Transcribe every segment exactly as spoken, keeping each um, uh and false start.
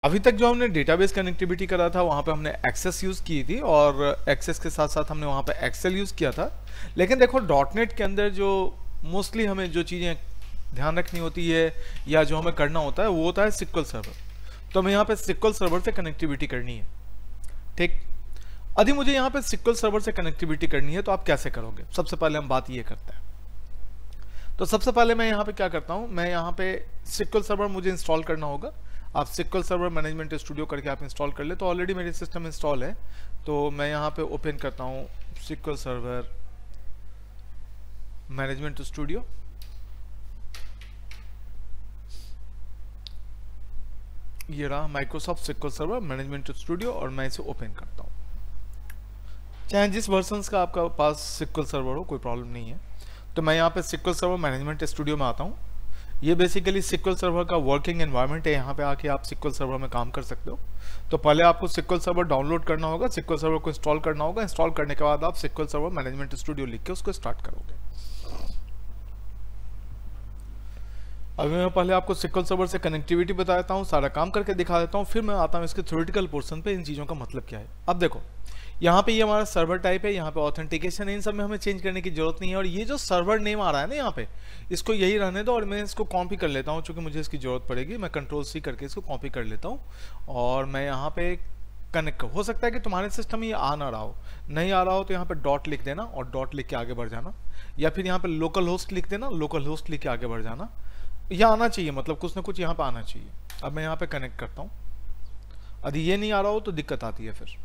अभी तक जो हमने डेटाबेस कनेक्टिविटी करा था वहाँ पे हमने एक्सेस यूज़ की थी और एक्सेस के साथ साथ हमने वहाँ पे एक्सेल यूज़ किया था। लेकिन देखो डॉट नेट के अंदर जो मोस्टली हमें जो चीज़ें ध्यान रखनी होती है या जो हमें करना होता है वो होता है सिक्वल सर्वर। तो हमें यहाँ पे सिक्वल सर्वर से कनेक्टिविटी करनी है, ठीक। यदि मुझे यहाँ पे सिक्वल सर्वर से कनेक्टिविटी करनी है तो आप कैसे करोगे? सबसे पहले हम बात ये करते हैं। तो सबसे पहले मैं यहाँ पे क्या करता हूँ, मैं यहाँ पे सिक्वल सर्वर मुझे इंस्टॉल करना होगा। आप सिक्वल सर्वर मैनेजमेंट स्टूडियो करके आप इंस्टॉल कर ले, तो ऑलरेडी मेरे सिस्टम इंस्टॉल है। तो मैं यहाँ पे ओपन करता हूँ सिक्वल सर्वर मैनेजमेंट स्टूडियो। ये रहा Microsoft SQL server management studio और मैं इसे ओपन करता हूँ। चाहे जिस वर्जन का आपका पास सिक्वल सर्वर हो, कोई प्रॉब्लम नहीं है। तो मैं यहाँ पे सिक्वल सर्वर मैनेजमेंट स्टूडियो में आता हूँ। ये बेसिकली सिक्वल सर्वर का वर्किंग एनवायरनमेंट है। यहाँ पे आके आप सिक्वल सर्वर में काम कर सकते हो। तो पहले आपको सिक्वल सर्वर डाउनलोड करना होगा, सिक्वल सर्वर को इंस्टॉल करना होगा। इंस्टॉल करने के बाद आप सिक्वल सर्वर मैनेजमेंट स्टूडियो लिख के उसको स्टार्ट करोगे। अभी मैं पहले आपको सिक्वल सर्वर से कनेक्टिविटी बता देता हूँ, सारा काम करके दिखा देता हूँ, फिर मैं आता हूँ इसके थ्योरेटिकल पोर्शन पे इन चीज़ों का मतलब क्या है। अब देखो यहाँ पे ये यह हमारा सर्वर टाइप है, यहाँ पे ऑथेंटिकेशन है, इन सब में हमें चेंज करने की जरूरत नहीं है। और ये जो सर्वर नेम आ रहा है ना यहाँ पे, इसको यही रहने दो और मैं इसको कॉपी कर लेता हूँ, क्योंकि मुझे इसकी जरूरत पड़ेगी। मैं कंट्रोल सी करके इसको कॉपी कर लेता हूँ और मैं यहाँ पे कनेक्ट हो सकता है कि तुम्हारे सिस्टम में ये आ ना रहा हो, नहीं आ रहा हो तो यहाँ पे डॉट लिख देना और डॉट लिख के आगे बढ़ जाना, या फिर यहाँ पे लोकल होस्ट लिख देना, लोकल होस्ट लिख के आगे बढ़ जाना। यह आना चाहिए, मतलब कुछ ना कुछ यहाँ पे आना चाहिए। अब मैं यहाँ पे कनेक्ट करता हूँ। यदि ये नहीं आ रहा हो तो दिक्कत आती है फिर।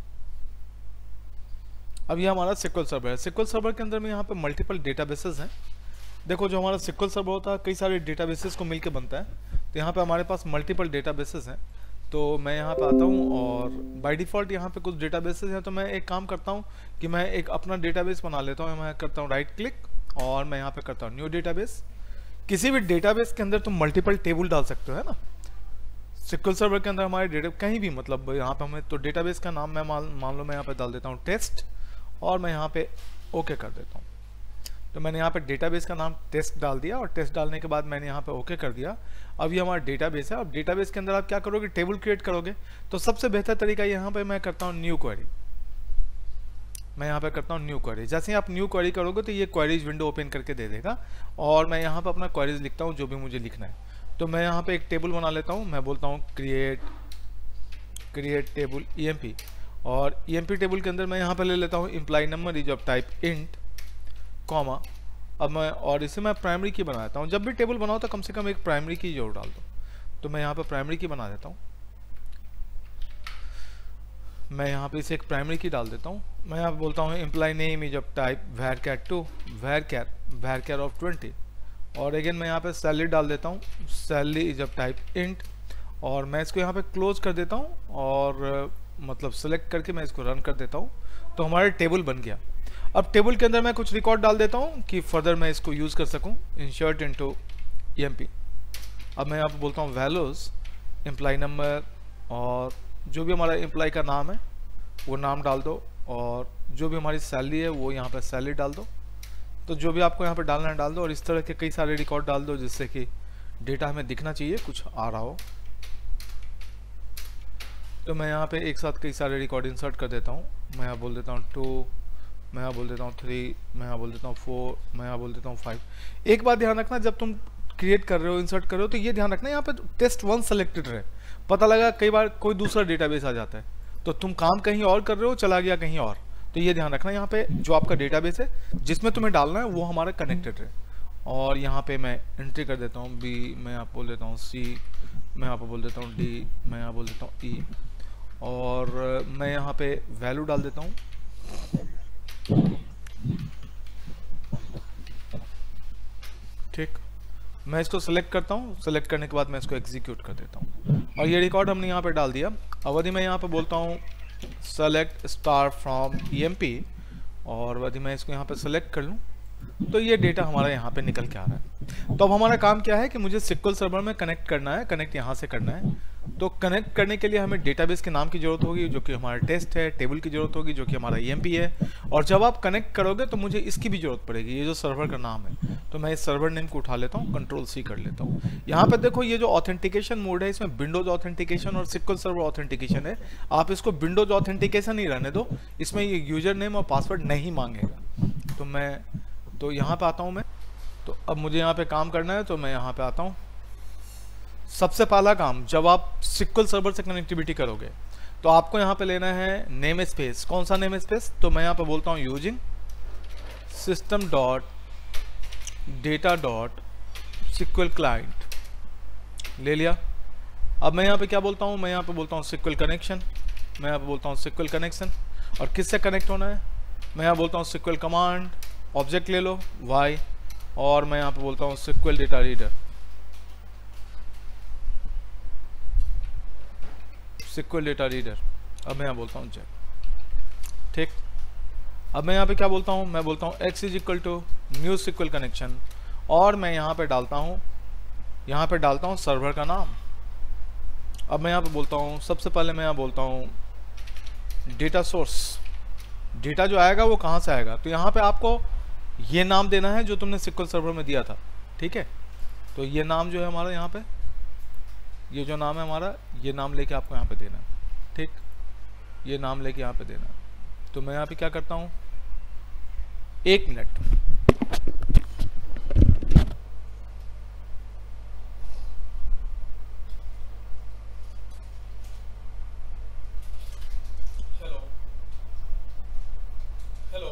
अब ये हमारा सिक्वल सर्वर है। सिक्वल सर्वर के अंदर में यहाँ पे मल्टीपल डेटाबेसेस हैं। देखो जो हमारा सिक्वल सर्वर होता है कई सारे डेटाबेसेस को मिलके बनता है। तो यहाँ पे हमारे पास मल्टीपल डेटाबेसेस हैं। तो मैं यहाँ पे आता हूँ और बाय डिफ़ॉल्ट यहाँ पे कुछ डेटाबेसेस हैं। तो मैं एक काम करता हूँ कि मैं एक अपना डेटाबेस बना लेता हूँ। मैं करता हूँ राइट क्लिक और मैं यहाँ पे करता हूँ न्यू डेटाबेस। किसी भी डेटाबेस के अंदर तुम मल्टीपल टेबल डाल सकते हो, है ना। सिक्वल सर्वर के अंदर हमारे डेटा कहीं भी, मतलब यहाँ पे हमें तो डेटाबेस का नाम मैं मान मान लो मैं यहाँ पे डाल देता हूँ टेस्ट और मैं यहाँ पे ओके कर देता हूँ। तो मैंने यहाँ पे डेटाबेस का नाम टेस्ट डाल दिया और टेस्ट डालने के बाद मैंने यहाँ पे ओके कर दिया। अब ये हमारा डेटाबेस है। अब डेटाबेस के अंदर आप क्या करोगे, टेबल क्रिएट करोगे। तो सबसे बेहतर तरीका यहाँ पे मैं करता हूँ न्यू क्वेरी। मैं यहाँ पे करता हूँ न्यू क्वेरी। जैसे ही आप न्यू क्वेरी करोगे तो ये क्वेरीज विंडो ओपन करके दे देगा और मैं यहाँ पे अपना क्वेरीज लिखता हूँ जो भी मुझे लिखना है। तो मैं यहाँ पे एक टेबल बना लेता हूँ। मैं बोलता हूँ create create table E M P और ई एम पी टेबल के अंदर मैं यहाँ पे ले लेता हूँ employee number is of type int comma. अब मैं और इसे मैं प्राइमरी की बना देता हूँ। जब भी टेबल बनाओ तो कम से कम एक प्राइमरी की जरूर डाल दो। तो मैं यहाँ पे प्राइमरी की बना देता हूँ। मैं यहाँ पे इसे एक प्राइमरी की डाल देता हूँ। मैं यहाँ पे बोलता हूँ employee name is of type वैर कैट two varchar varchar of twenty और अगेन मैं यहाँ पे सैलरी डाल देता हूँ salary is of type int और मैं इसको यहाँ पे क्लोज कर देता हूँ और मतलब सेलेक्ट करके मैं इसको रन कर देता हूँ। तो हमारा टेबल बन गया। अब टेबल के अंदर मैं कुछ रिकॉर्ड डाल देता हूँ कि फर्दर मैं इसको यूज़ कर सकूँ। Insert into E M P. अब मैं यहाँ पे बोलता हूँ वैल्यूज एम्प्लॉय नंबर और जो भी हमारा एम्प्लॉय का नाम है वो नाम डाल दो और जो भी हमारी सैलरी है वो यहाँ पे सैलरी डाल दो। तो जो भी आपको यहाँ पे डालना है डाल दो और इस तरह के कई सारे रिकॉर्ड डाल दो जिससे कि डेटा हमें दिखना चाहिए कुछ आ रहा हो। तो मैं यहाँ पे एक साथ कई सारे रिकॉर्ड इंसर्ट कर देता हूँ। मैं यहाँ बोल देता हूँ टू, मैं यहाँ बोल देता हूँ थ्री, मैं यहाँ बोल देता हूँ फोर, मैं यहाँ बोल देता हूँ फाइव। एक बात ध्यान रखना, जब तुम क्रिएट कर रहे हो इंसर्ट कर रहे हो तो ये ध्यान रखना यहाँ पे टेस्ट वन सेलेक्टेड रहे। पता लगा कई बार कोई दूसरा डेटाबेस आ जाता है तो तुम काम कहीं और कर रहे हो चला गया कहीं और। तो ये ध्यान रखना यहाँ पे जो आपका डेटाबेस है जिसमें तुम्हें डालना है वो हमारा कनेक्टेड है। और यहाँ पे मैं एंट्री कर देता हूँ बी, मैं यहाँ बोल देता हूँ सी, मैं यहाँ पे बोल देता हूँ डी, मैं यहाँ बोल देता हूँ ई और मैं यहाँ पे वैल्यू डाल देता हूँ। ठीक, मैं इसको सेलेक्ट करता हूँ। सेलेक्ट करने के बाद मैं इसको एग्जीक्यूट कर देता हूँ और ये रिकॉर्ड हमने यहाँ पे डाल दिया। अब यदि मैं यहाँ पे बोलता हूँ select star from E M P और यदि मैं इसको यहाँ पे सेलेक्ट कर लूँ तो ये डेटा हमारा यहाँ पे निकल के आ रहा है। तो अब हमारा काम क्या है कि मुझे सिक्वल सर्वर में कनेक्ट करना है। कनेक्ट यहाँ से करना है। तो कनेक्ट करने के लिए हमें डेटाबेस के नाम की जरूरत होगी जो कि हमारा टेस्ट है, टेबल की जरूरत होगी जो कि हमारा ई एम पी है और जब आप कनेक्ट करोगे तो मुझे इसकी भी जरूरत पड़ेगी, ये जो सर्वर का नाम है। तो तो मैं इस सर्वर नेम को उठा लेता हूँ, कंट्रोल सी कर लेता हूँ। यहाँ पे देखो ये जो ऑथेंटिकेशन मोड है इसमें विंडोज ऑथेंटिकेशन और सिक्वल सर्वर ऑथेंटिकेशन है। आप इसको विंडोज ऑथेंटिकेशन ही रहने दो, इसमें ये यूजर नेम और पासवर्ड नहीं मांगेगा। तो मैं तो यहाँ पे आता हूँ मैं, तो अब मुझे यहाँ पे काम करना है, तो मैं यहाँ पे आता हूँ। सबसे पहला काम, जब आप सिक्वल सर्वर से कनेक्टिविटी करोगे तो आपको यहाँ पे लेना है नेम स्पेस। कौन सा नेम स्पेस? तो मैं यहाँ पे बोलता हूँ using system dot data dot SQL client, ले लिया। अब मैं यहाँ पे क्या बोलता हूँ? मैं यहाँ पे बोलता हूँ सिक्वल कनेक्शन। मैं यहाँ पे बोलता हूँ सिक्वल कनेक्शन, और किससे कनेक्ट होना है? मैं यहाँ बोलता हूँ सिक्वल कमांड, ऑब्जेक्ट ले लो वाई, और मैं यहाँ पे बोलता हूँ SQL data reader, SQL data reader. अब मैं यहाँ बोलता हूँ चेक, ठीक। अब मैं यहाँ पे क्या बोलता हूँ? मैं बोलता हूँ x is equal to new SQL connection, और मैं यहाँ पे डालता हूँ यहाँ पे डालता हूँ सर्वर का नाम। अब मैं यहाँ पे बोलता हूँ, सबसे पहले मैं यहाँ बोलता हूँ डेटा सोर्स। डेटा जो आएगा वो कहाँ से आएगा? तो यहाँ पे आपको ये नाम देना है जो तुमने सिक्वल सर्वर में दिया था, ठीक है। तो ये नाम जो है हमारा यहाँ पे, ये जो नाम है हमारा, ये नाम लेके आपको यहाँ पे देना है, ठीक। ये नाम लेके यहाँ पे देना है। तो मैं यहाँ पे क्या करता हूँ, एक मिनट, हेलो हेलो,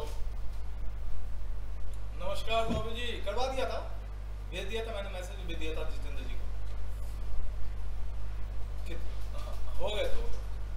नमस्कार बाबू जी, करवा दिया था, भेज दिया था मैंने, मैसेज भेज दिया था जितेंद्र जी को, हो गए तो।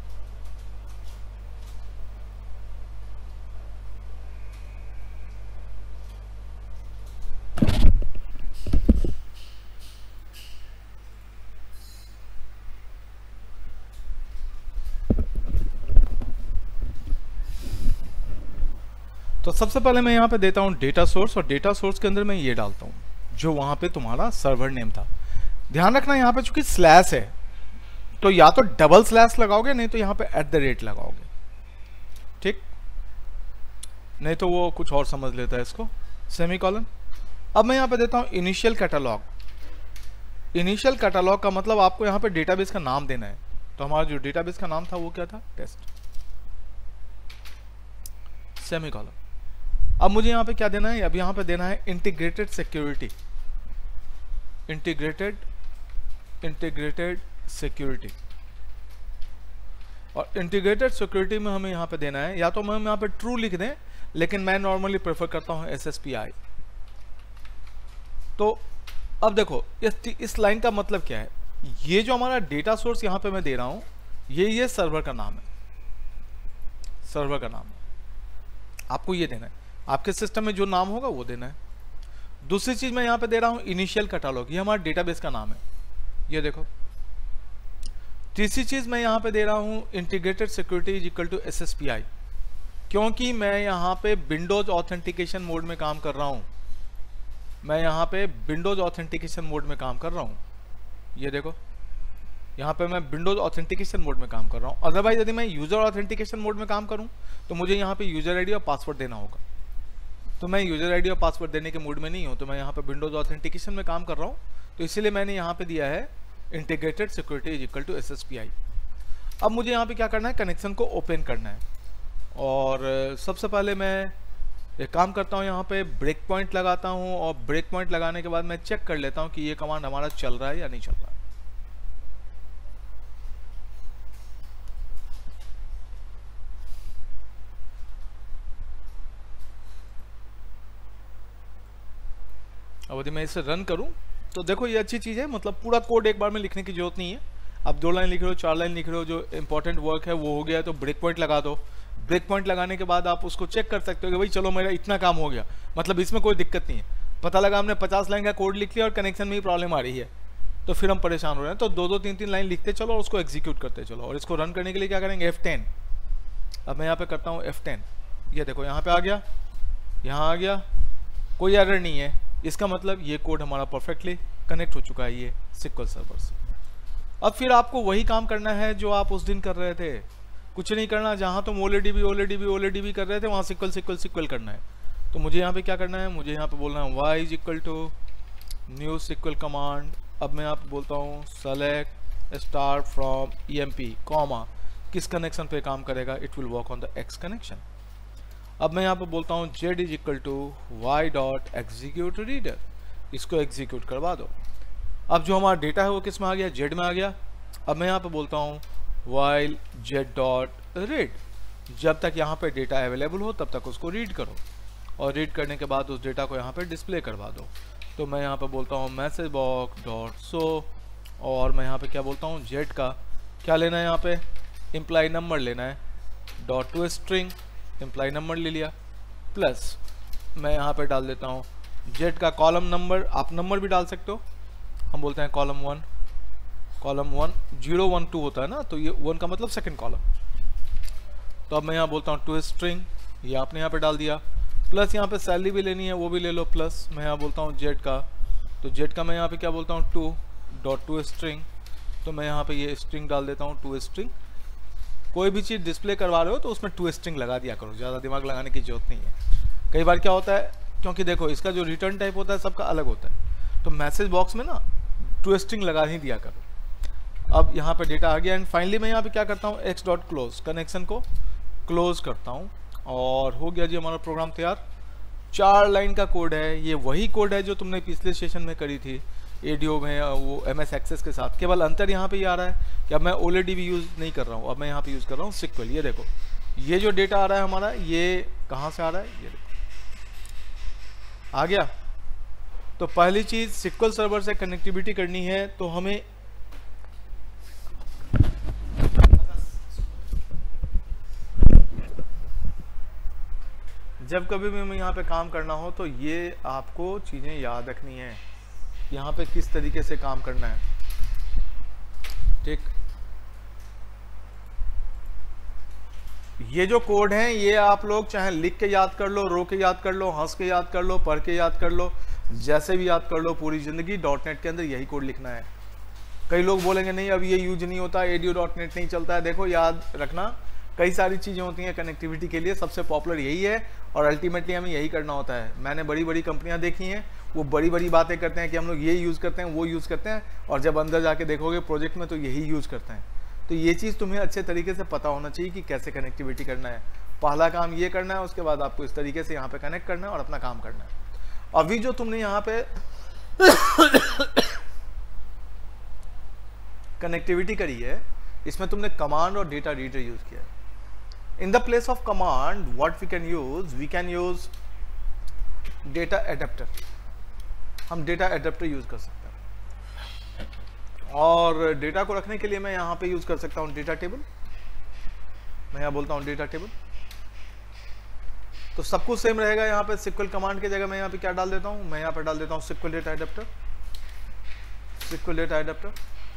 तो सबसे पहले मैं यहाँ पे देता हूँ डेटा सोर्स, और डेटा सोर्स के अंदर मैं ये डालता हूँ जो वहाँ पे तुम्हारा सर्वर नेम था। ध्यान रखना यहाँ पे चूंकि स्लैश है तो या तो डबल स्लैश लगाओगे, नहीं तो यहाँ पे एट द रेट लगाओगे, ठीक, नहीं तो वो कुछ और समझ लेता है इसको, सेमीकोलन। अब मैं यहाँ पे देता हूँ इनिशियल कैटलॉग। इनिशियल कैटलॉग का मतलब आपको यहाँ पे डेटाबेस का नाम देना है। तो हमारा जो डेटाबेस का नाम था वो क्या था? Test, semicolon. अब मुझे यहाँ पे क्या देना है? अब यहाँ पे देना है integrated security, integrated integrated security. और इंटीग्रेटेड सिक्योरिटी में हमें यहाँ पे देना है, या तो हम यहाँ पे ट्रू लिख दें, लेकिन मैं नॉर्मली प्रेफर करता हूँ एस एस पी आई। तो अब देखो इस इस लाइन का मतलब क्या है? ये जो हमारा डेटा सोर्स यहाँ पे मैं दे रहा हूँ, ये ये सर्वर का नाम है, सर्वर का नाम है, आपको ये देना है। आपके सिस्टम में जो नाम होगा वो देना है। दूसरी चीज मैं यहाँ पे दे रहा हूँ इनिशियल कैटलॉग, ये हमारा डेटाबेस का नाम है, ये देखो। तीसरी चीज मैं यहाँ पे दे रहा हूँ integrated security is equal to S S P I, क्योंकि मैं यहाँ पे विंडोज ऑथेंटिकेशन मोड में काम कर रहा हूँ। मैं यहाँ पे विंडोज ऑथेंटिकेशन मोड में काम कर रहा हूँ, ये देखो, यहाँ पे मैं विंडोज ऑथेंटिकेशन मोड में काम कर रहा हूँ। अदरवाइज यदि मैं यूजर ऑथेंटिकेशन मोड में काम करूँ तो मुझे यहाँ पे यूजर आईडी और पासवर्ड देना होगा। तो मैं यूजर आईडी और पासवर्ड देने के मूड में नहीं हूँ, तो मैं यहाँ पे विंडोज ऑथेंटिकेशन में काम कर रहा हूँ, तो इसीलिए मैंने यहाँ पे दिया है integrated security is equal to S S P I. अब मुझे यहाँ पे क्या करना है? कनेक्शन को ओपन करना है। और सबसे पहले मैं एक काम करता हूँ, यहाँ पे ब्रेक पॉइंट लगाता हूँ, और ब्रेक पॉइंट लगाने के बाद मैं चेक कर लेता हूँ कि ये कमांड हमारा चल रहा है या नहीं चल रहा है। अब यदि मैं इसे रन करूं तो देखो ये अच्छी चीज़ है, मतलब पूरा कोड एक बार में लिखने की जरूरत नहीं है। अब दो लाइन लिख रहे हो, चार लाइन लिख रहे हो, जो इंपॉर्टेंट वर्क है वो हो गया, तो ब्रेक पॉइंट लगा दो। ब्रेक पॉइंट लगाने के बाद आप उसको चेक कर सकते हो कि भाई चलो मेरा इतना काम हो गया, मतलब इसमें कोई दिक्कत नहीं है। पता लगा हमने पचास लाइन का कोड लिख लिया और कनेक्शन में ही प्रॉब्लम आ रही है, तो फिर हम परेशान हो रहे हैं। तो दो दो तीन तीन लाइन लिखते चलो और उसको एग्जीक्यूट करते चलो। और इसको रन करने के लिए क्या करेंगे? F ten. अब मैं यहाँ पे करता हूँ एफ टेन, ये देखो यहाँ पे आ गया, यहाँ आ गया, कोई एरर नहीं है। इसका मतलब ये कोड हमारा परफेक्टली कनेक्ट हो चुका है ये सिक्वल सर्वर से। अब फिर आपको वही काम करना है जो आप उस दिन कर रहे थे, कुछ नहीं करना। जहाँ तुम ओलेडीबी ओलेडीबी ओलेडीबी कर रहे थे वहाँ सिक्वल सिक्वल सिक्वल करना है। तो मुझे यहाँ पे क्या करना है, मुझे यहाँ पे बोलना है y is equal to new SQL command. अब मैं यहाँ पे बोलता हूँ select star from E M P comma, किस कनेक्शन पे काम करेगा, it will work on the X connection. अब मैं यहाँ पे बोलता हूँ z is equal to Y dot execute reader, इसको एग्जीक्यूट करवा दो। अब जो हमारा डेटा है वो किस में आ गया, z में आ गया। अब मैं यहाँ पे बोलता हूँ वाइल z डॉट रीड, जब तक यहाँ पे डेटा अवेलेबल हो तब तक उसको रीड करो, और रीड करने के बाद उस डेटा को यहाँ पे डिस्प्ले करवा दो। तो मैं यहाँ पे बोलता हूँ मैसेज बॉक्स डॉट शो, और मैं यहाँ पे क्या बोलता हूँ z का क्या लेना है, यहाँ पे इम्प्लाई नंबर लेना है, dot to string employee number ले लिया, प्लस मैं यहाँ पे डाल देता हूँ z का कॉलम नंबर, आप नंबर भी डाल सकते हो, हम बोलते हैं column one, column one zero one two होता है ना, तो ये वन का मतलब सेकंड कॉलम। तो अब मैं यहाँ बोलता हूँ टू स्ट्रिंग, ये आपने यहाँ पे डाल दिया, प्लस यहाँ पे सैलरी भी लेनी है वो भी ले लो, प्लस मैं यहाँ बोलता हूँ जेड का, तो जेड का मैं यहाँ पे क्या बोलता हूँ टू डॉट टू स्ट्रिंग, तो मैं यहाँ पे ये स्ट्रिंग डाल देता हूँ टू स्ट्रिंग। कोई भी चीज़ डिस्प्ले करवा रहे हो तो उसमें टू स्ट्रिंग लगा दिया करो, ज़्यादा दिमाग लगाने की जरूरत नहीं है। कई बार क्या होता है, क्योंकि देखो इसका जो रिटर्न टाइप होता है सबका अलग होता है, तो मैसेज बॉक्स में ना टू स्ट्रिंग लगा ही दिया करो। अब यहाँ पे डेटा आ गया, एंड फाइनली मैं यहाँ पे क्या करता हूँ एक्स डॉट क्लोज, कनेक्शन को क्लोज करता हूँ, और हो गया जी हमारा प्रोग्राम तैयार। चार लाइन का कोड है, ये वही कोड है जो तुमने पिछले सेशन में करी थी एडीओ में, वो एम एस एक्सेस के साथ। केवल अंतर यहाँ पे ये आ रहा है कि अब मैं ओलेडी भी यूज़ नहीं कर रहा हूँ, अब मैं यहाँ पे यूज़ कर रहा हूँ सिक्वल। ये देखो ये जो डेटा आ रहा है हमारा, ये कहाँ से आ रहा है, ये देखो आ गया। तो पहली चीज़ सिक्वल सर्वर से कनेक्टिविटी करनी है, तो हमें जब कभी भी मैं यहाँ पे काम करना हो तो ये आपको चीज़ें याद रखनी है, यहाँ पे किस तरीके से काम करना है, ठीक। ये जो कोड हैं ये आप लोग चाहे लिख के याद कर लो, रो के याद कर लो, हंस के याद कर लो, पढ़ के याद कर लो, जैसे भी याद कर लो, पूरी ज़िंदगी डॉट नेट के अंदर यही कोड लिखना है। कई लोग बोलेंगे नहीं अब ये यूज नहीं होता, एडीओ डॉट नेट नहीं चलता है। देखो याद रखना, कई सारी चीज़ें होती हैं कनेक्टिविटी के लिए, सबसे पॉपुलर यही है, और अल्टीमेटली हमें यही करना होता है। मैंने बड़ी बड़ी कंपनियां देखी हैं, वो बड़ी बड़ी बातें करते हैं कि हम लोग ये यूज़ करते हैं, वो यूज़ करते हैं, और जब अंदर जाके देखोगे प्रोजेक्ट में तो यही यूज़ करते हैं। तो ये चीज़ तुम्हें अच्छे तरीके से पता होना चाहिए कि कैसे कनेक्टिविटी करना है। पहला काम ये करना है, उसके बाद आपको इस तरीके से यहाँ पे कनेक्ट करना है और अपना काम करना है। अभी जो तुमने यहाँ पे कनेक्टिविटी करी है, इसमें तुमने कमांड और डेटा रीडर यूज़ किया है। In the place of command, what we can use, we can use data adapter. हम data adapter यूज कर सकते हैं, और डेटा को रखने के लिए मैं यहाँ पे यूज कर सकता हूँ डेटा टेबल। मैं यहाँ बोलता हूँ डेटा टेबल, तो सब कुछ सेम रहेगा। यहाँ पे सिक्वल कमांड की जगह मैं यहाँ पे क्या डाल देता हूँ, मैं यहाँ पे डाल देता हूँ SQL data adapter, SQL data adapter,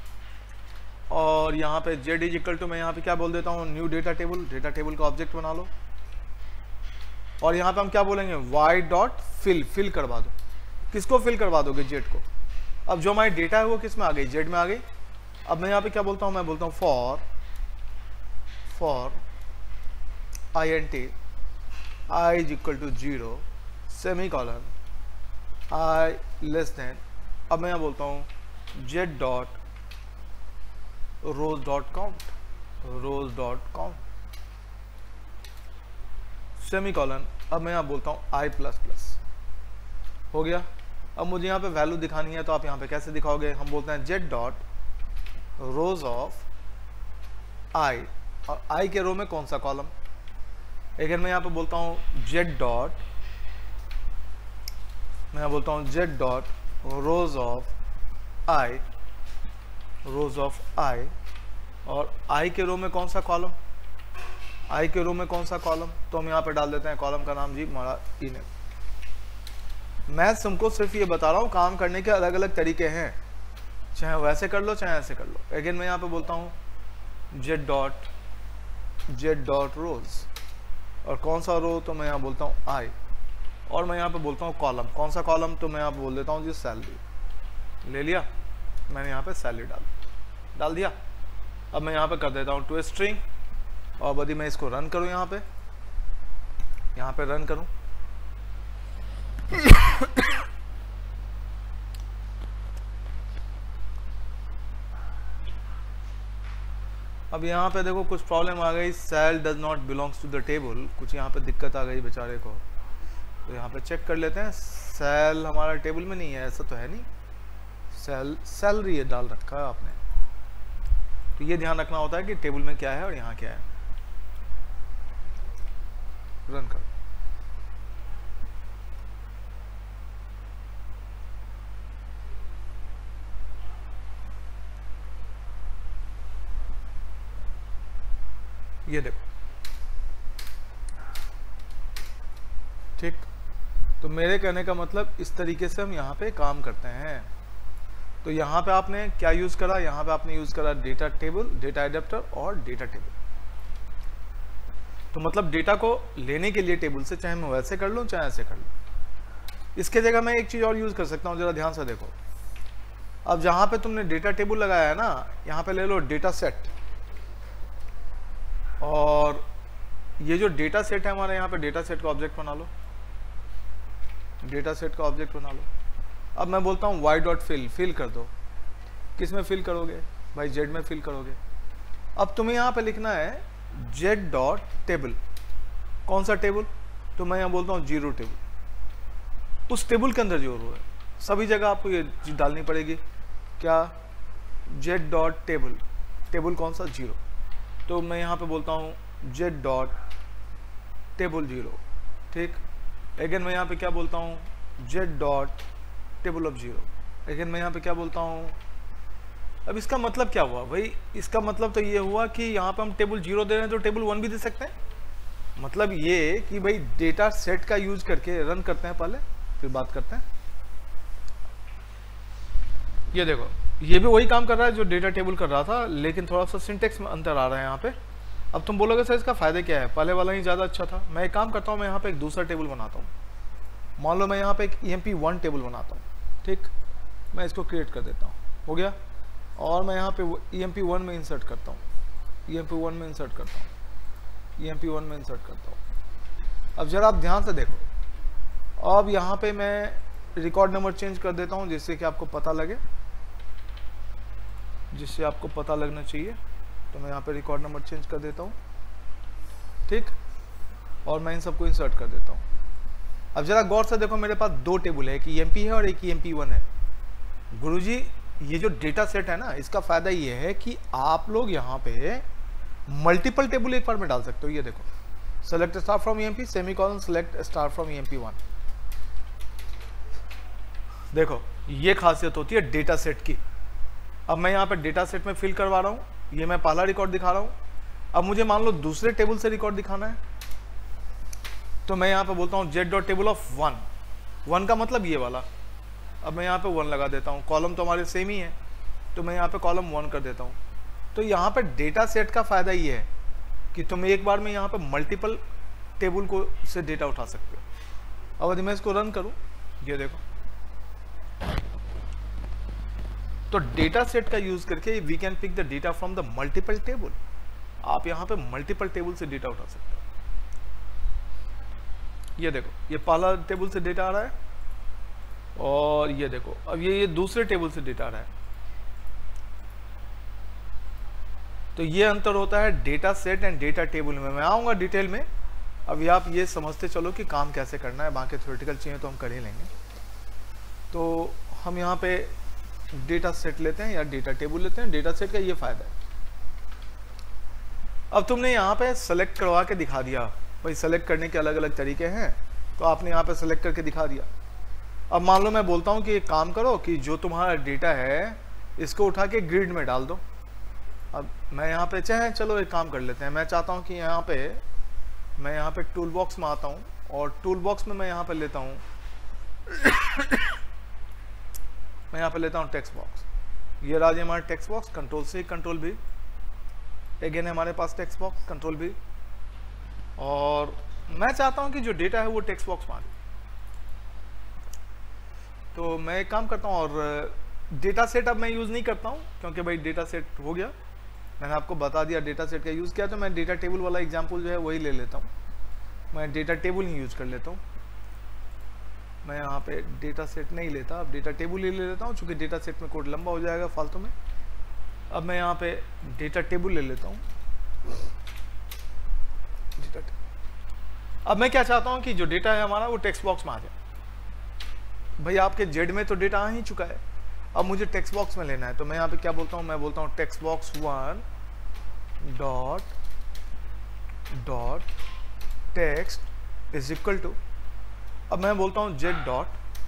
और यहाँ पे जेड इज इक्वल टू मैं यहाँ पे क्या बोल देता हूँ new data table, data table का ऑब्जेक्ट बना लो, और यहाँ पे हम क्या बोलेंगे वाई डॉट फिल, फिल करवा दो। किसको फिल करवा दोगे, जेड को। अब जो हमारी डेटा है वो किस में आ गई, जेड में आ गई। अब मैं यहाँ पे क्या बोलता हूँ, मैं बोलता हूँ for for I N T I is equal to zero semicolon I less than, अब मैं यहाँ बोलता हूँ Z dot rows dot count, rows dot count semicolon, अब मैं यहाँ बोलता हूँ आई प्लस प्लस। हो गया। अब मुझे यहाँ पे वैल्यू दिखानी है, तो आप यहाँ पे कैसे दिखाओगे, हम बोलते हैं Z dot rows of I, और आई के रो में कौन सा कॉलम। अगर मैं यहाँ पे बोलता हूँ जेड डॉट, मैं यहाँ बोलता हूँ Z dot rows of I, rows of I, और आई के रो में कौन सा कॉलम, आई के रो में कौन सा कॉलम, तो हम यहाँ पे डाल देते हैं कॉलम का नाम जी हमारा इन। मैं तुमको सिर्फ ये बता रहा हूँ काम करने के अलग अलग तरीके हैं, चाहे वैसे कर लो चाहे ऐसे कर लो। अगेन मैं यहाँ पे बोलता हूँ Z dot Z dot rows, और कौन सा रो, तो मैं यहाँ बोलता हूँ आई, और मैं यहाँ पे बोलता हूँ कॉलम, कौन सा कॉलम, तो मैं यहाँ बोल देता हूँ जी सैलरी। ले लिया मैंने यहाँ पे सैलरी डाल डाल दिया। अब मैं यहाँ पे कर देता हूँ टू स्ट्रिंग, और यदि मैं इसको रन करूँ, यहाँ पे यहाँ पे रन करूँ, अब यहाँ पे देखो कुछ प्रॉब्लम आ गई, cell does not belongs to the table, कुछ यहाँ पे दिक्कत आ गई बेचारे को। तो यहाँ पे चेक कर लेते हैं, सेल हमारा टेबल में नहीं है, ऐसा तो है नहीं, सेल सैलरी ये डाल रखा है आपने। तो ये ध्यान रखना होता है कि टेबल में क्या है और यहाँ क्या है। रन कर, ये देखो ठीक। तो मेरे कहने का मतलब इस तरीके से हम यहाँ पे काम करते हैं। तो यहाँ पे आपने क्या यूज करा, यहाँ पे आपने यूज करा डेटा टेबल, डेटा एडेप्टर और डेटा टेबल। तो मतलब डेटा को लेने के लिए टेबल से, चाहे मैं वैसे कर लूँ चाहे ऐसे कर लूँ। इसके जगह मैं एक चीज और यूज कर सकता हूँ, जरा ध्यान से देखो। अब जहाँ पे तुमने डेटा टेबल लगाया है ना, यहाँ पे ले लो डेटा सेट, और ये जो डेटा सेट है हमारे, यहाँ पे डेटा सेट का ऑब्जेक्ट बना लो, डेटा सेट का ऑब्जेक्ट बना लो। अब मैं बोलता हूँ वाई डॉट फिल, फिल कर दो। किस में फिल करोगे भाई? जेड में फिल करोगे। अब तुम्हें यहाँ पे लिखना है जेड डॉट टेबल। कौन सा टेबल? तो मैं यहाँ बोलता हूँ जीरो टेबल। उस टेबल के अंदर जो रो है सभी जगह आपको ये चीज डालनी पड़ेगी। क्या? Z dot table. टेबल कौन सा? जीरो। तो मैं यहाँ पे बोलता हूँ जेड डॉट टेबल जीरो। ठीक। अगेन मैं यहाँ पे क्या बोलता हूँ? Z dot table of zero. Again मैं यहाँ पे क्या बोलता हूँ? अब इसका मतलब क्या हुआ भाई? इसका मतलब तो ये हुआ कि यहाँ पे हम टेबल जीरो दे रहे हैं तो टेबल वन भी दे सकते हैं। मतलब ये कि भाई डेटा सेट का यूज करके रन करते हैं, पहले फिर बात करते हैं। ये देखो, ये भी वही काम कर रहा है जो डेटा टेबल कर रहा था, लेकिन थोड़ा सा सिंटेक्स में अंतर आ रहा है यहाँ पे। अब तुम बोलोगे सर इसका फायदा क्या है, पहले वाला ही ज़्यादा अच्छा था। मैं एक काम करता हूँ, मैं यहाँ पे एक दूसरा टेबल बनाता हूँ। मान लो मैं यहाँ पे एक E M P one table बनाता हूँ। ठीक, मैं इसको क्रिएट कर देता हूँ, हो गया। और मैं यहाँ पे ई एम पी वन में इंसर्ट करता हूँ, ई एम पी वन में इंसर्ट करता हूँ, ई एम पी वन में इंसर्ट करता हूँ। अब जरा आप ध्यान से देखो, अब यहाँ पे मैं रिकॉर्ड नंबर चेंज कर देता हूँ जिससे कि आपको पता लगे, जिससे आपको पता लगना चाहिए। तो मैं यहाँ पे रिकॉर्ड नंबर चेंज कर देता हूँ। ठीक, और मैं इन सबको इंसर्ट कर देता हूँ। अब जरा गौर से देखो, मेरे पास दो टेबल है, एक ई एम पी है और एक ई एम पी वन है। गुरुजी, ये जो डेटा सेट है ना, इसका फायदा ये है कि आप लोग यहाँ पे मल्टीपल टेबल एक बार में डाल सकते हो। ये देखो, select star from E M P semicolon select star from E M P one. देखो, ये खासियत होती है डेटा सेट की। अब मैं यहाँ पे डेटा सेट में फिल करवा रहा हूँ, ये मैं पहला रिकॉर्ड दिखा रहा हूँ। अब मुझे मान लो दूसरे टेबल से रिकॉर्ड दिखाना है, तो मैं यहाँ पे बोलता हूँ Z dot table of one. One का मतलब ये वाला। अब मैं यहाँ पे वन लगा देता हूँ, कॉलम तो हमारे सेम ही है, तो मैं यहाँ पे कॉलम वन कर देता हूँ। तो यहाँ पे डेटा सेट का फायदा ये है कि तुम एक बार में यहाँ पे मल्टीपल टेबल को से डेटा उठा सकते हो। अब यदि मैं इसको रन करूँ, ये देखो, तो डेटा सेट का यूज करके we can pick the data from the multiple table. आप यहाँ पे मल्टीपल टेबल से डेटा उठा सकते हो। ये देखो, ये पहला टेबल से डेटा आ रहा है, और ये देखो अब ये ये दूसरे टेबल से डेटा आ रहा है। तो ये अंतर होता है data set and data table में। मैं आऊंगा डिटेल में, अभी आप ये समझते चलो कि काम कैसे करना है, बाकी थ्योरेटिकल चीजें तो हम कर ही लेंगे। तो हम यहाँ पे डेटा सेट लेते हैं या डेटा टेबल लेते हैं। डेटा सेट का ये फायदा है, अब तुमने यहाँ पे सेलेक्ट करवा के दिखा दिया। भाई सेलेक्ट करने के अलग अलग तरीके हैं, तो आपने यहाँ पे सेलेक्ट करके दिखा दिया। अब मान लो मैं बोलता हूँ कि एक काम करो कि जो तुम्हारा डेटा है इसको उठा के ग्रिड में डाल दो। अब मैं यहाँ पे चाहे, चलो एक काम कर लेते हैं, मैं चाहता हूँ कि यहाँ पे मैं यहाँ पे टूल बॉक्स में आता हूँ, और टूल बॉक्स में मैं यहाँ पे लेता हूँ मैं यहाँ पे लेता हूँ टेक्स्ट बॉक्स। ये रहा हमारा टेक्स्ट बॉक्स, कंट्रोल से कंट्रोल भी। अगेन हमारे पास टेक्स्ट बॉक्स, कंट्रोल भी, और मैं चाहता हूँ कि जो डेटा है वो टेक्स्ट बॉक्स में आ जाए। तो मैं एक काम करता हूँ, और डेटा सेट अब मैं यूज़ नहीं करता हूँ क्योंकि भाई डेटा सेट हो गया, मैंने आपको बता दिया डेटा सेट का यूज़ किया। तो मैं डेटा टेबल वाला एग्जाम्पल जो है वही ले लेता हूँ, मैं डेटा टेबल ही यूज़ कर लेता हूँ। मैं यहाँ पे डेटा सेट नहीं लेता, अब डेटा टेबल ही ले लेता हूँ, चूँकि डेटा सेट में कोड लंबा हो जाएगा फालतू में। अब मैं यहाँ पे डेटा टेबल ले लेता हूँ। Data table. अब मैं क्या चाहता हूँ कि जो डेटा है हमारा वो टेक्स्ट बॉक्स में आ जाए। भाई आपके जेड में तो डेटा आ ही चुका है, अब मुझे टेक्स्ट बॉक्स में लेना है। तो मैं यहाँ पे क्या बोलता हूँ, मैं बोलता हूँ text box one dot dot text is equal to, अब मैं बोलता हूँ Z dot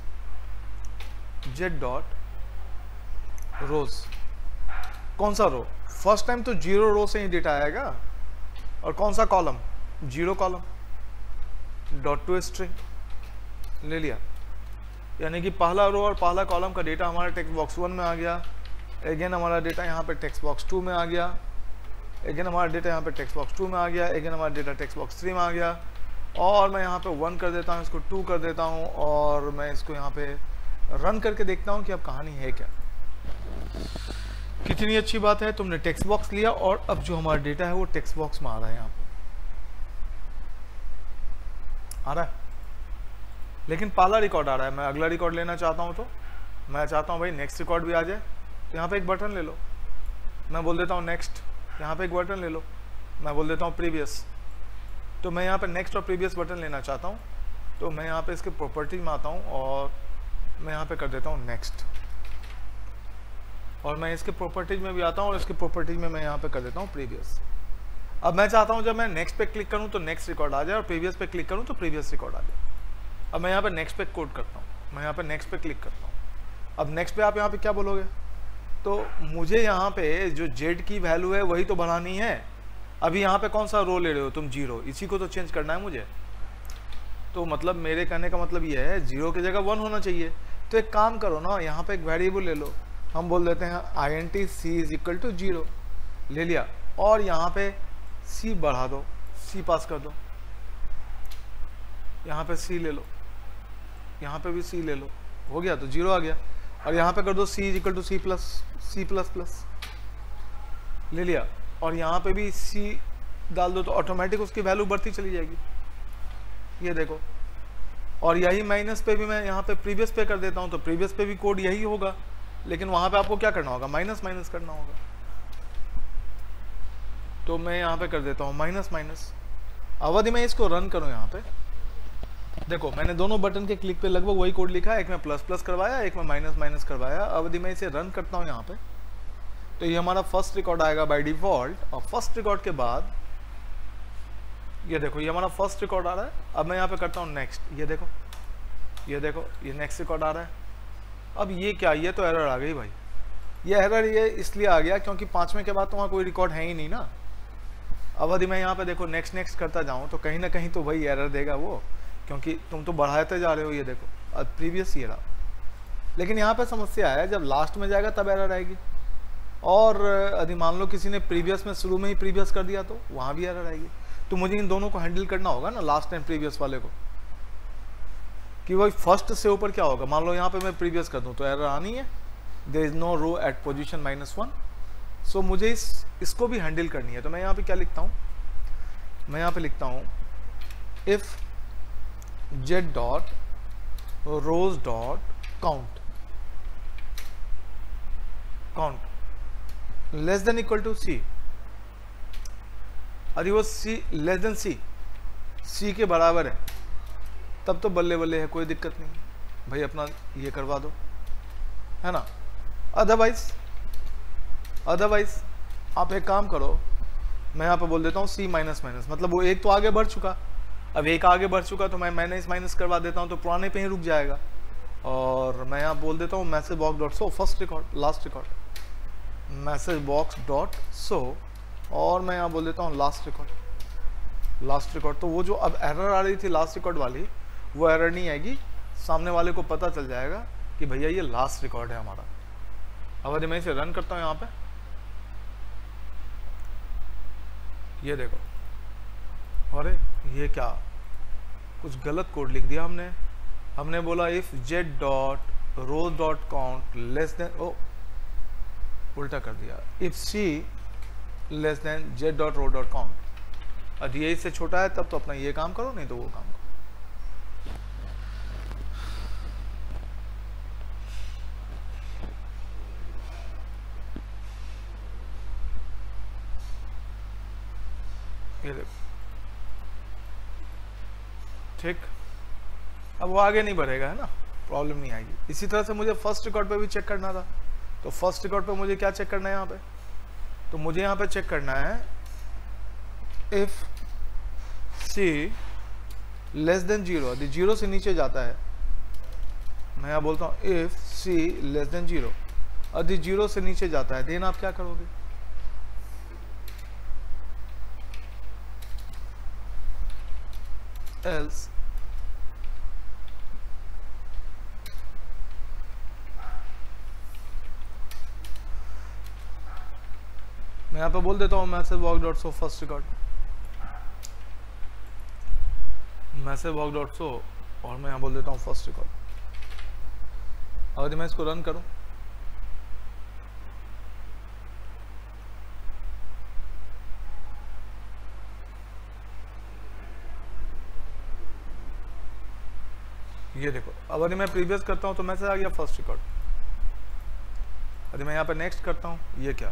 Z dot rows. कौन सा रो? फर्स्ट टाइम तो जीरो रो से ही डेटा आएगा, और कौन सा column? Zero column. Dot to string ले लिया, यानी कि पहला रो और पहला कॉलम का डेटा हमारा टेक्स्ट बॉक्स वन में आ गया। अगेन हमारा डेटा यहाँ पे टेक्स्ट बॉक्स टू में आ गया। अगेन हमारा डेटा यहाँ पे टेक्स्ट बॉक्स टू में आ गया। अगेन हमारा डेटा टेक्स्ट बॉक्स थ्री में आ गया। और मैं यहाँ पे वन कर देता हूँ, इसको टू कर देता हूँ, और मैं इसको यहाँ पे रन करके देखता हूँ कि अब कहानी है क्या। कितनी अच्छी बात है, तुमने टेक्स्ट बॉक्स लिया और अब जो हमारा डेटा है वो टेक्स्ट बॉक्स में आ रहा है। यहाँ पे आ रहा है, लेकिन पहला रिकॉर्ड आ रहा है। मैं अगला रिकॉर्ड लेना चाहता हूँ, तो मैं चाहता हूँ भाई नेक्स्ट रिकॉर्ड भी आ जाए। तो यहाँ पे एक बटन ले लो, मैं बोल देता हूँ नेक्स्ट। यहाँ पे एक बटन ले लो, मैं बोल देता हूँ प्रीवियस। तो मैं यहाँ पे नेक्स्ट और प्रीवियस बटन लेना चाहता हूँ, तो मैं यहाँ पे इसके प्रॉपर्टी में आता हूँ और मैं यहाँ पे कर देता हूँ नेक्स्ट। और मैं इसके प्रॉपर्टीज में भी आता हूँ और इसके प्रॉपर्टीज में मैं यहाँ पे कर देता हूँ प्रीवियस। अब मैं चाहता हूँ जब मैं नेक्स्ट पे क्लिक करूँ तो नेक्स्ट रिकॉर्ड आ जाए, और प्रीवियस पे क्लिक करूँ तो प्रीवियस रिकॉर्ड आ जाए। अब मैं यहाँ पे नेक्स्ट पे कोड करता हूँ, मैं यहाँ पे नेक्स्ट पे क्लिक करता हूँ। अब नेक्स्ट पे आप यहाँ पे क्या बोलोगे? तो मुझे यहाँ पे जो जेड की वैल्यू है वही तो बनानी है। अभी यहाँ पे कौन सा रो ले रहे हो तुम? जीरो। इसी को तो चेंज करना है मुझे। तो मतलब मेरे कहने का मतलब ये है जीरो की जगह वन होना चाहिए। तो एक काम करो ना, यहाँ पे एक वेरिएबल ले लो, हम बोल देते हैं I N T C is equal to zero. ले लिया, और यहाँ पे सी बढ़ा दो, सी पास कर दो। यहाँ पे सी ले लो, यहाँ पे भी सी ले लो, हो गया, तो जीरो आ गया। और यहाँ पे कर दो C is equal to C plus C plus plus, ले लिया। और यहाँ पे भी सी डाल दो, तो ऑटोमेटिक उसकी वैल्यू बढ़ती चली जाएगी। ये देखो, और यही माइनस पे भी मैं यहाँ पे प्रीवियस पे कर देता हूँ, तो प्रीवियस पे भी कोड यही होगा, लेकिन वहाँ पे आपको क्या करना होगा? माइनस माइनस करना होगा। तो मैं यहाँ पे कर देता हूँ माइनस माइनस। अवधि में इसको रन करूँ, यहाँ पे देखो मैंने दोनों बटन के क्लिक पे लगभग वही कोड लिखा है। एक में प्लस प्लस करवाया, एक में माइनस माइनस करवाया। अवधि में इसे रन करता हूँ यहाँ पे, तो ये हमारा फर्स्ट रिकॉर्ड आएगा बाय डिफॉल्ट। और फर्स्ट रिकॉर्ड के बाद ये देखो, ये हमारा फर्स्ट रिकॉर्ड आ रहा है। अब मैं यहाँ पे करता हूँ नेक्स्ट। ये देखो, ये देखो, ये नेक्स्ट रिकॉर्ड आ रहा है। अब ये क्या? ये तो एरर आ गई भाई। ये एरर ये इसलिए आ गया क्योंकि पांचवें के बाद तो वहाँ कोई रिकॉर्ड है ही नहीं ना। अब यदि मैं यहाँ पे देखो नेक्स्ट नेक्स्ट करता जाऊँ तो कहीं ना कहीं तो वही एरर देगा वो, क्योंकि तुम तो बढ़ाते जा रहे हो। ये देखो, अब प्रीवियस ये रहा, लेकिन यहाँ पे समस्या है, जब लास्ट में जाएगा तब एरर आएगी। और यदि मान लो किसी ने प्रीवियस में शुरू में ही प्रीवियस कर दिया तो वहाँ भी एरर आएगी। तो मुझे इन दोनों को हैंडल करना होगा ना, लास्ट एंड प्रीवियस वाले को, कि वही फर्स्ट से ऊपर क्या होगा। मान लो यहाँ पे मैं प्रीवियस कर दूँ तो एरर आनी है, there is no row at position minus one. So मुझे इस इसको भी हैंडल करनी है। तो मैं यहाँ पे क्या लिखता हूँ? मैं यहाँ पे लिखता हूँ if Z dot rows dot count count less than equal to C. यदि वो सी लेस देन सी सी के बराबर है तब तो बल्ले बल्ले है, कोई दिक्कत नहीं भाई, अपना ये करवा दो, है ना। अदरवाइज अदरवाइज आप एक काम करो, मैं यहाँ पे बोल देता हूँ सी माइनस माइनस, मतलब वो एक तो आगे बढ़ चुका, अब एक आगे बढ़ चुका तो मैं माइनस माइनस करवा देता हूँ, तो पुराने पे ही रुक जाएगा। और मैं यहाँ बोल देता हूँ message box dot show first record last record, message box dot show, और मैं यहाँ बोल देता हूँ लास्ट रिकॉर्ड लास्ट रिकॉर्ड। तो वो जो अब एरर आ रही थी लास्ट रिकॉर्ड वाली, वो एरर नहीं आएगी, सामने वाले को पता चल जाएगा कि भैया ये लास्ट रिकॉर्ड है हमारा। अब यदि मैं इसे रन करता हूँ यहाँ पे, ये देखो, अरे ये क्या, कुछ गलत कोड लिख दिया हमने। हमने बोला if Z dot rows dot count less than, ओ उल्टा कर दिया, if C less than Z dot row dot count. यदि ये इससे छोटा है तब तो अपना ये काम करो, नहीं तो वो काम करो। ये देखो, ठीक। अब वो आगे नहीं बढ़ेगा, है ना, प्रॉब्लम नहीं आएगी। इसी तरह से मुझे फर्स्ट रिकॉर्ड पे भी चेक करना था, तो फर्स्ट रिकॉर्ड पे मुझे क्या चेक करना है यहाँ पे, तो मुझे यहाँ पे चेक करना है if C less than zero, यदि जीरो से नीचे जाता है, मैं यहाँ बोलता हूँ if C less than zero, यदि जीरो से नीचे जाता है, देन आप क्या करोगे, एल्स मैं यहाँ पे बोल देता हूँ message walk dot show first record, message walk dot show, और मैं यहाँ बोल देता हूँ फर्स्ट रिकॉर्ड। अगर मैं इसको रन करूँ, ये देखो, अब यदि मैं प्रीवियस करता हूँ तो मैसेज आ गया फर्स्ट रिकॉर्ड। यदि मैं यहाँ पे नेक्स्ट करता हूँ, ये क्या,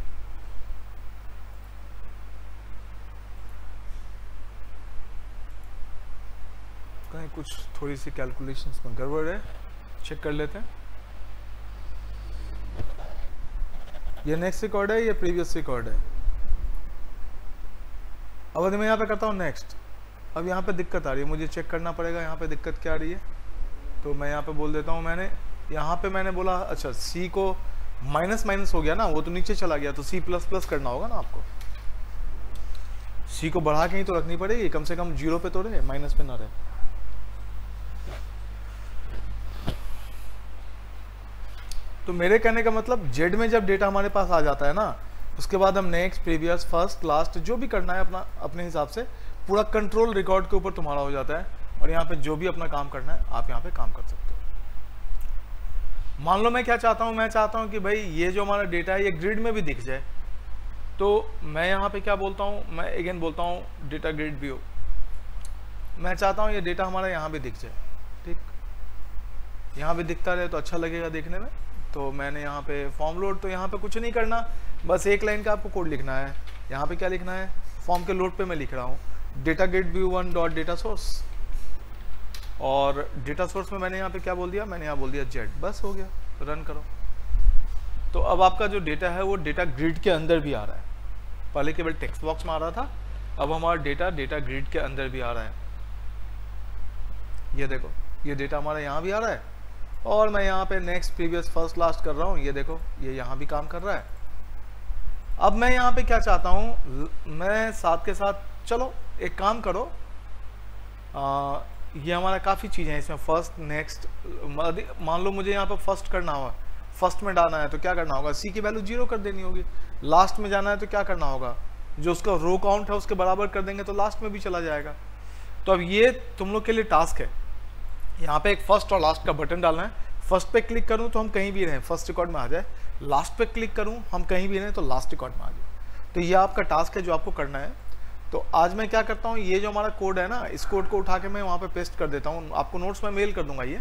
कहीं कुछ थोड़ी सी कैलकुलेशंस में गड़बड़ है, चेक कर लेते हैं। ये नेक्स्ट रिकॉर्ड है, ये प्रीवियस रिकॉर्ड है। अब यदि मैं यहाँ पे करता हूँ नेक्स्ट, अब यहाँ पे दिक्कत आ रही है, मुझे चेक करना पड़ेगा यहाँ पे दिक्कत क्या आ रही है। तो मैं यहाँ पे बोल देता हूँ, मैंने यहाँ पे मैंने बोला अच्छा सी को माइनस माइनस हो गया ना, वो तो नीचे चला गया, तो सी प्लस प्लस करना होगा ना आपको, सी को बढ़ा के ही तो रखनी पड़ेगी, कम से कम जीरो पे तो रहे, माइनस पे ना रहे। तो मेरे कहने का मतलब जेड में जब डेटा हमारे पास आ जाता है ना, उसके बाद हम नेक्स्ट, प्रीवियस, फर्स्ट, लास्ट जो भी करना है अपना अपने हिसाब से पूरा कंट्रोल रिकॉर्ड के ऊपर तुम्हारा हो जाता है, और यहाँ पे जो भी अपना काम करना है आप यहाँ पे काम कर सकते हो। मान लो मैं क्या चाहता हूँ, मैं चाहता हूँ कि भाई ये जो हमारा डेटा है ये ग्रिड में भी दिख जाए, तो मैं यहाँ पे क्या बोलता हूँ, मैं अगेन बोलता हूँ डेटा ग्रिड व्यू, मैं चाहता हूँ ये डेटा हमारा यहाँ भी दिख जाए, ठीक, यहाँ भी दिखता रहे तो अच्छा लगेगा देखने में। तो मैंने यहाँ पे फॉर्म लोड, तो यहाँ पे कुछ नहीं करना, बस एक लाइन का आपको कोड लिखना है। यहाँ पे क्या लिखना है, फॉर्म के लोड पे मैं लिख रहा हूँ data grid view one dot data source, और डेटा सोर्स में मैंने यहाँ पे क्या बोल दिया, मैंने यहाँ बोल दिया जेड, बस हो गया, रन करो। तो अब आपका जो डेटा है वो डेटा ग्रिड के अंदर भी आ रहा है, पहले केवल टेक्स्ट बॉक्स में आ रहा था, अब हमारा डेटा डेटा ग्रिड के अंदर भी आ रहा है। ये देखो, ये डेटा हमारा यहाँ भी आ रहा है, और मैं यहाँ पे नेक्स्ट, प्रीवियस, फर्स्ट, लास्ट कर रहा हूँ, ये देखो ये यहाँ भी काम कर रहा है। अब मैं यहाँ पे क्या चाहता हूँ, मैं साथ के साथ, चलो एक काम करो, आ, ये हमारा काफ़ी चीज़ें हैं इसमें, फर्स्ट, नेक्स्ट, मान लो मुझे यहाँ पे फर्स्ट करना होगा, फर्स्ट में डालना है तो क्या करना होगा, सी की वैल्यू जीरो कर देनी होगी। लास्ट में जाना है तो क्या करना होगा, जो उसका रो काउंट है उसके बराबर कर देंगे तो लास्ट में भी चला जाएगा। तो अब ये तुम लोग के लिए टास्क है, यहाँ पे एक फर्स्ट और लास्ट का बटन डालना है। फर्स्ट पे क्लिक करूँ तो हम कहीं भी रहें फर्स्ट रिकॉर्ड में आ जाए, लास्ट पे क्लिक करूँ हम कहीं भी रहें तो लास्ट रिकॉर्ड में आ जाए। तो ये आपका टास्क है जो आपको करना है। तो आज मैं क्या करता हूँ, ये जो हमारा कोड है ना, इस कोड को उठा के मैं वहाँ पे पेस्ट कर देता हूँ, आपको नोट्स में मेल कर दूंगा ये,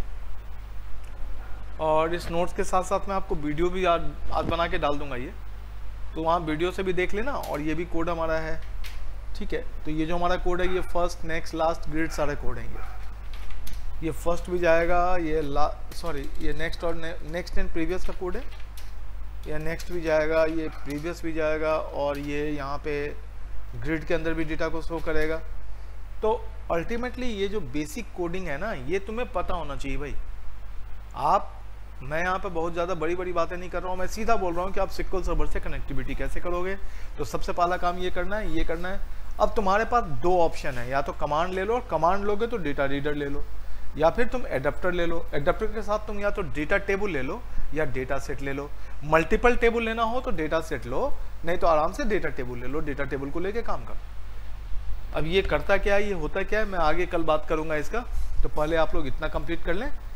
और इस नोट्स के साथ साथ मैं आपको वीडियो भी आज आज बना के डाल दूंगा ये, तो वहाँ वीडियो से भी देख लेना। और ये भी कोड हमारा है, ठीक है। तो ये जो हमारा कोड है ये फर्स्ट, नेक्स्ट, लास्ट, ग्रिड सारे कोड हैं ये ये फर्स्ट भी जाएगा, ये ला सॉरी ये नेक्स्ट और नेक्स्ट एंड प्रीवियस का कोड है, ये नेक्स्ट भी जाएगा, ये प्रीवियस भी जाएगा, और ये यहाँ पे ग्रिड के अंदर भी डेटा को शो करेगा। तो अल्टीमेटली ये जो बेसिक कोडिंग है ना, ये तुम्हें पता होना चाहिए भाई। आप, मैं यहाँ पे बहुत ज़्यादा बड़ी बड़ी बातें नहीं कर रहा हूँ, मैं सीधा बोल रहा हूँ कि आप सिक्वल सर्वर से कनेक्टिविटी कैसे करोगे। तो सबसे पहला काम ये करना है, ये करना है। अब तुम्हारे पास दो ऑप्शन है, या तो कमांड ले लो, और कमांड लोगे तो डेटा रीडर ले लो, या फिर तुम एडेप्टर ले लो। एडेप्टर के साथ तुम या तो डेटा टेबल ले लो या डेटा सेट ले लो। मल्टीपल टेबल लेना हो तो डेटा सेट लो, नहीं तो आराम से डेटा टेबल ले लो, डेटा टेबल को लेके काम करो। अब ये करता क्या है, ये होता क्या है, मैं आगे कल बात करूंगा इसका। तो पहले आप लोग इतना कंप्लीट कर लें।